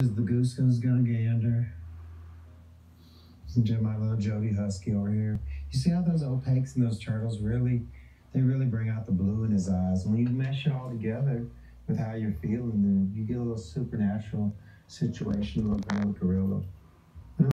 The goose goes gonna gander. Enjoy my little Joey Husky over here. You see how those opaques and those turtles they really bring out the blue in his eyes. When you mesh it all together with how you're feeling, then you get a little supernatural situation, a little gorilla.